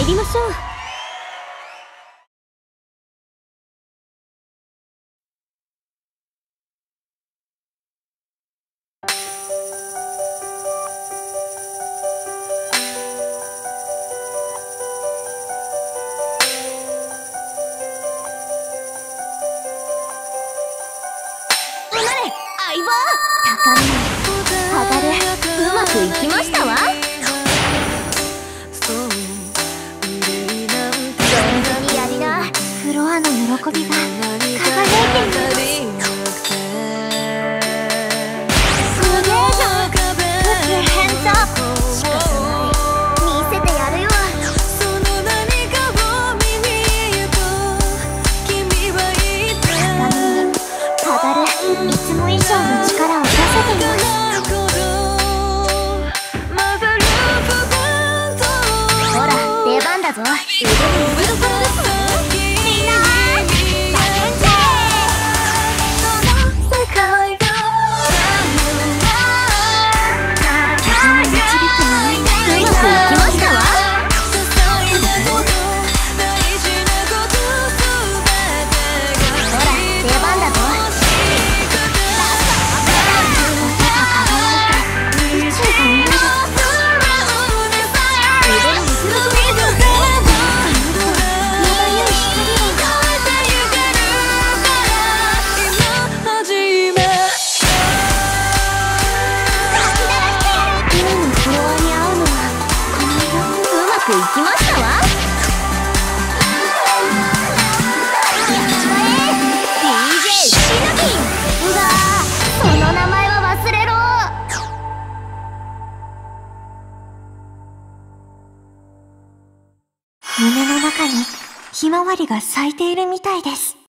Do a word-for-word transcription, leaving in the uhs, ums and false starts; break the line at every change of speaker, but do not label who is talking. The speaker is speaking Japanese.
りましょう。
高め上がる。うまくいきましたわ。存分にやりな。フロアの喜びが輝いている。すげえじゃん。服変だ。仕方ない、見せてやるよ。高め上がる。いつも以上の力を出せています。ほら出番だぞ。腕にするからです。みんな叫んで。この世界が風に導くのにうまくいきましたわ。ほら出番だぞ。いきましたわ。やっちまえ ディージェー シナキン。うわー、その名前は忘れろ。胸の中にひまわりが咲いているみたいです。